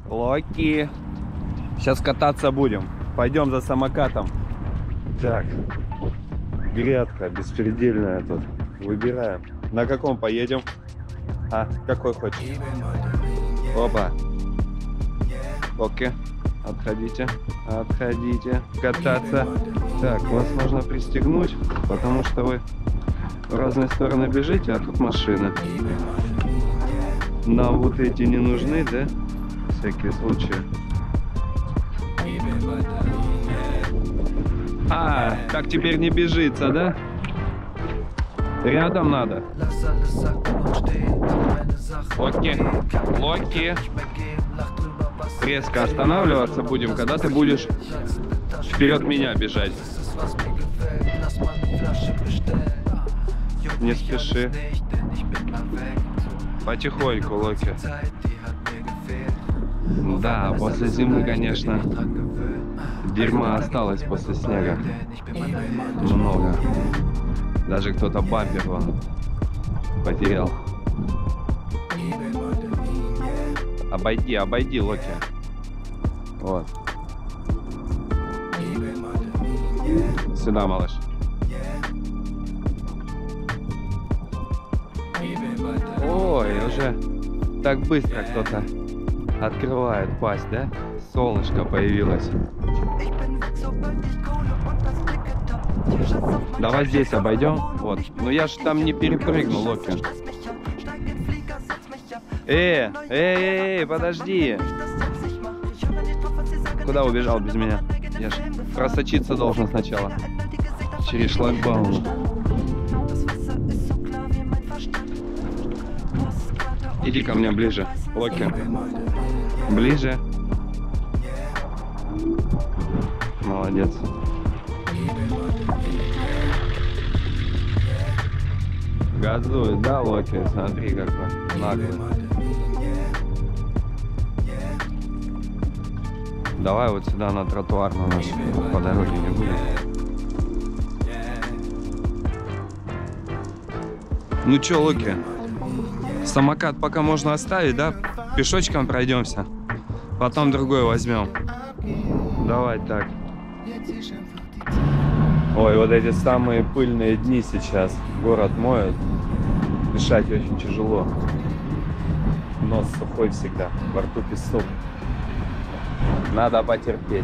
Локи. Сейчас кататься будем. Пойдем за самокатом. Так. Грядка беспредельная тут. Выбираем. На каком поедем? А, какой хочешь? Опа. Окей. Отходите. Отходите. Кататься. Так, вас можно пристегнуть, потому что вы в разные стороны бежите, а тут машина. Нам вот эти не нужны, да? Всякие случаи. А, так теперь не бежится, да? Рядом надо. Локи, Локи. Резко останавливаться будем, когда ты будешь вперед меня бежать. Не спеши. Потихоньку, Локи. Да, после зимы, конечно, дерьма осталось после снега. Много. Даже кто-то бампер вон потерял. Обойди, обойди, Локи. Вот. Сюда, малыш. Ой, уже так быстро кто-то открывает пасть, да? Солнышко появилось. Давай здесь обойдем. Вот. Ну я ж там не перепрыгну, Локи. Подожди. Куда убежал без меня? Я ж просочиться должен сначала. Через шлагбаум. Иди ко мне ближе, Локи. Ближе. Молодец. Газует, да, Локи? Смотри, какой наглый. Давай вот сюда на тротуар, на наш по дороге не будем. Ну чё, Локи? Самокат пока можно оставить, да? Пешочком пройдемся. Потом другой возьмем. Давай так. Ой, вот эти самые пыльные дни сейчас. Город моют. Дышать очень тяжело. Нос сухой всегда. Во рту песок. Надо потерпеть.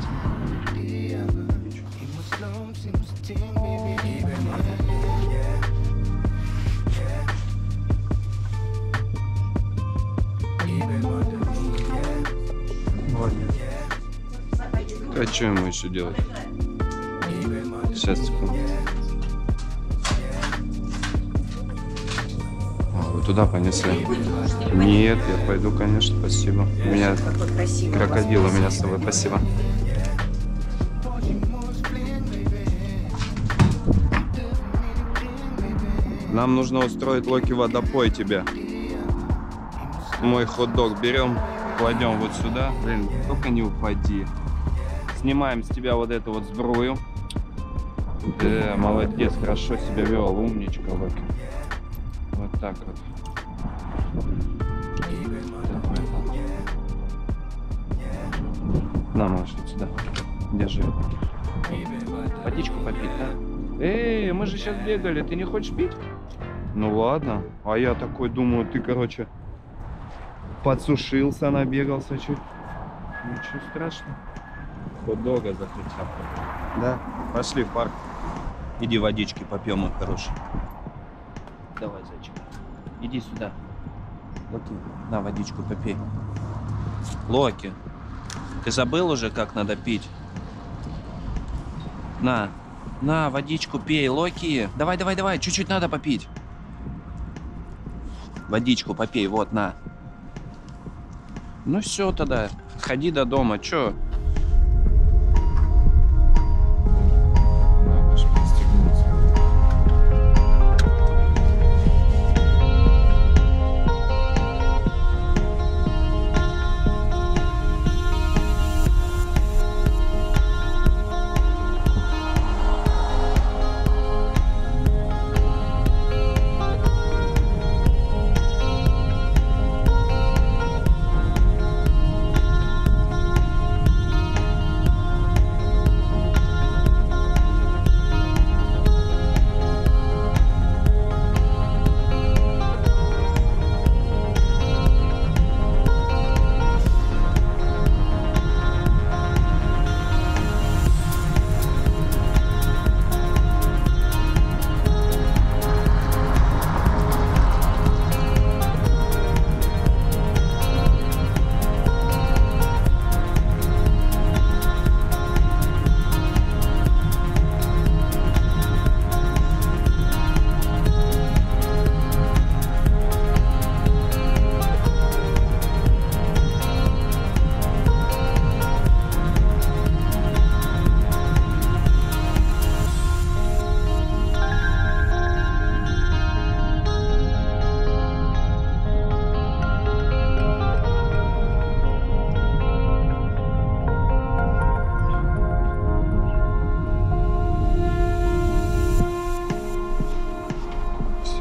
А что ему еще делать? Сейчас, секунду. А, вы туда понесли? Нет, я пойду, конечно, спасибо. У меня крокодил у меня с собой, спасибо. Нам нужно устроить, Локи, водопой тебе. Мой хот-дог берем, кладем вот сюда. Блин, только не упади. Снимаем с тебя вот эту вот сбрую. Да, молодец, хорошо себя вел, умничка, Локи. Вот так вот. На, малыш, вот сюда. Держи. Водичку попить, да? Мы же сейчас бегали, ты не хочешь пить? Ну ладно. А я такой думаю, ты, короче, подсушился, набегался чуть. Ничего страшного. Хот-дога захотел. Да? Пошли в парк. Иди водички попьем, мой хороший. Давай, зайчик. Иди сюда. Локи, на водичку попей. Локи, ты забыл уже, как надо пить? На, водичку пей, Локи. Давай, давай, давай, чуть-чуть надо попить. Водичку попей, вот, на. Ну все тогда, ходи до дома, чё?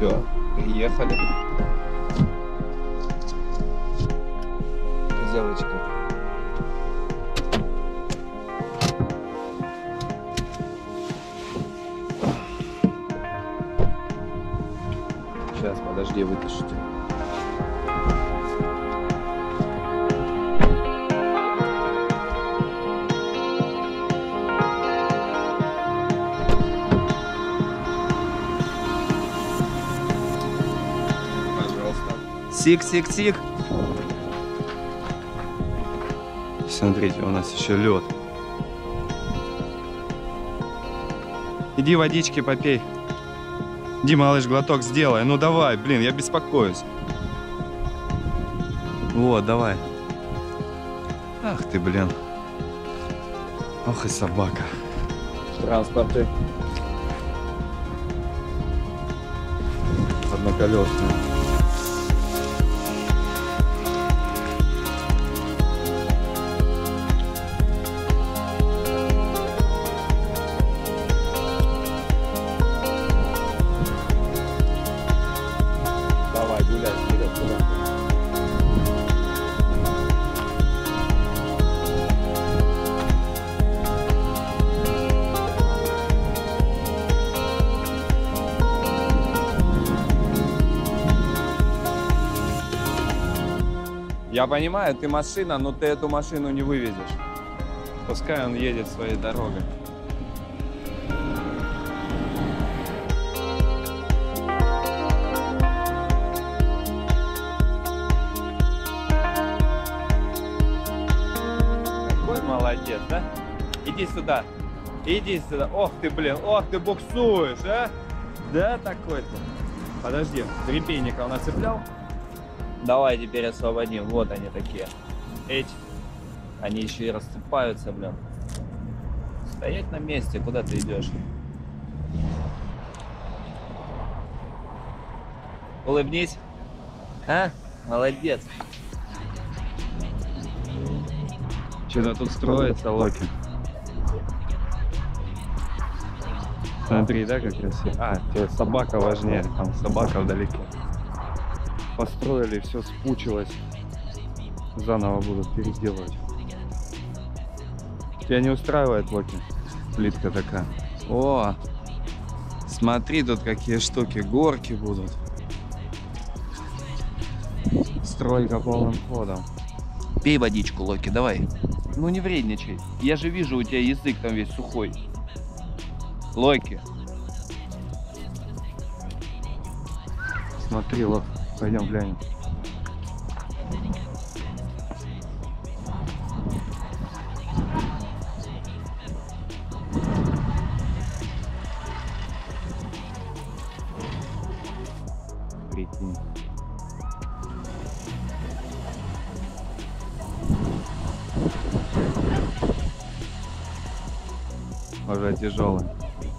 Все, приехали. Козявочка. Сейчас, подожди, вытащите. Сик-сик-сик. Смотрите, у нас еще лед. Иди водички попей. Иди, малыш, глоток сделай. Ну давай, блин, я беспокоюсь. Вот, давай. Ах ты, блин. Ох и собака. Транспорты. Одноколесные. Я понимаю, ты машина, но ты эту машину не вывезешь. Пускай он едет своей дорогой. Какой молодец, да? Иди сюда. Иди сюда. Ох ты, блин, ох ты буксуешь, а? Да, такой-то. Подожди, репейника он нацеплял? Давай теперь освободим. Вот они такие. Эти. Они еще и рассыпаются, блин. Стоять на месте. Куда ты идешь? Улыбнись. А? Молодец. Что-то тут строится, Локи. Смотри, да, как красиво. А, тебе собака важнее. Там собака вдалеке. Построили, все спучилось. Заново будут переделывать. Тебя не устраивает, Локи? Плитка такая. О, смотри, тут какие штуки. Горки будут. Стройка полным ходом. Пей водичку, Локи, давай. Ну не вредничай. Я же вижу, у тебя язык там весь сухой. Локи. Смотри, Локи. Пойдем глянем. Прикинь. Уже тяжелый.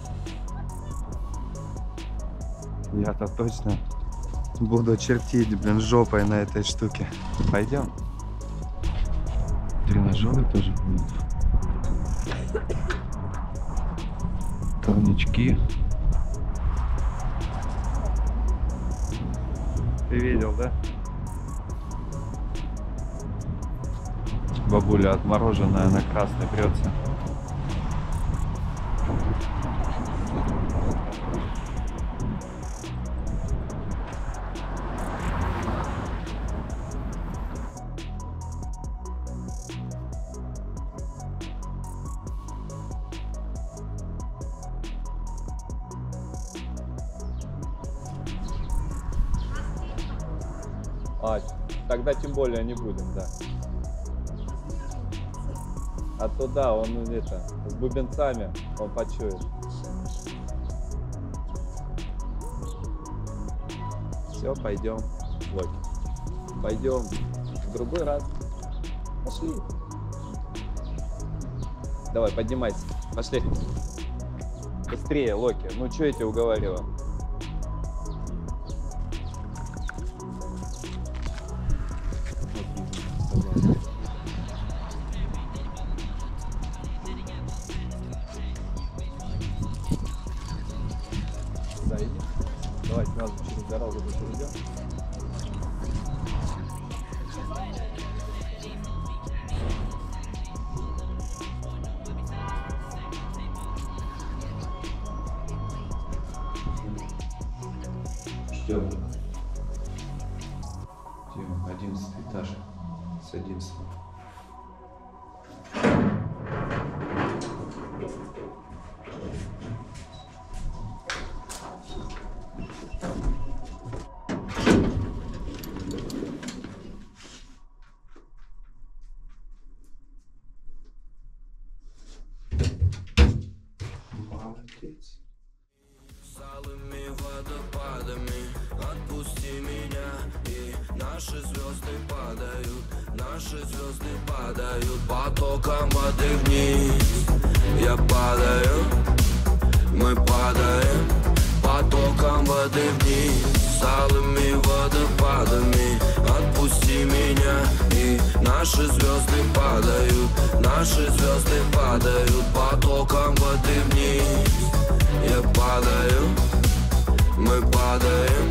Я-то точно буду чертить, блин, жопой на этой штуке. Пойдем. Тренажеры тоже будут. Турнички. Ты видел, да? Бабуля отмороженная на красный прется. А, тогда тем более не будем, да. А то да, он это, с бубенцами, он почует. Все, пойдем, Локи. Пойдем в другой раз. Пошли. Давай, поднимайся. Пошли. Быстрее, Локи. Ну, что я тебя уговариваю? Зайди. Давай сразу через Дорогу тут идем. Ждем. 11 этаж. Садимся. Молодец. Алыми водопадами отпусти меня, и наши звезды падают потоком воды вниз. Я падаю, мы падаем потоком воды вниз. Алыми водопадами отпусти меня, и наши звезды падают потоком воды вниз. Я падаю, мы падаем.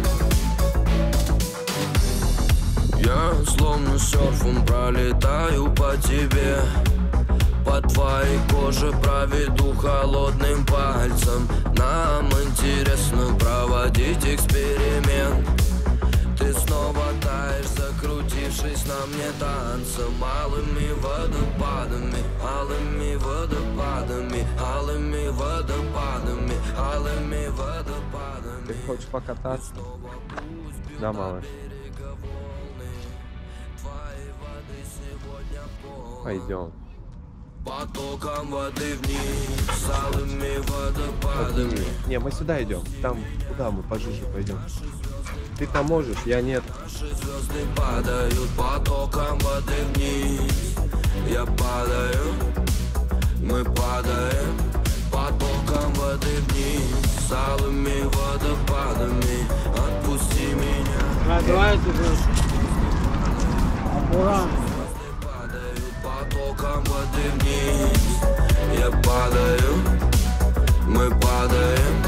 Я словно серфом пролетаю по тебе, по твоей коже проведу холодным пальцем. Нам интересно проводить эксперимент. Ты снова таешь, закрутившись на мне танцем. Алыми водопадами, алыми водопадами, алыми водопадами, алыми водопадами. Ты хочешь покататься? Да, малыш. Пойдем. Потоком воды вниз, алыми водопадами. Не, мы сюда идем. Там куда мы пожиже пойдем? Ты там можешь, я нет. Наши звезды падают потоком воды вниз. Я падаю, мы падаем потоком воды вниз. Алыми водопадами отпусти меня. Давай ты Буран. Падают потоком воды вниз. Я падаю, мы падаем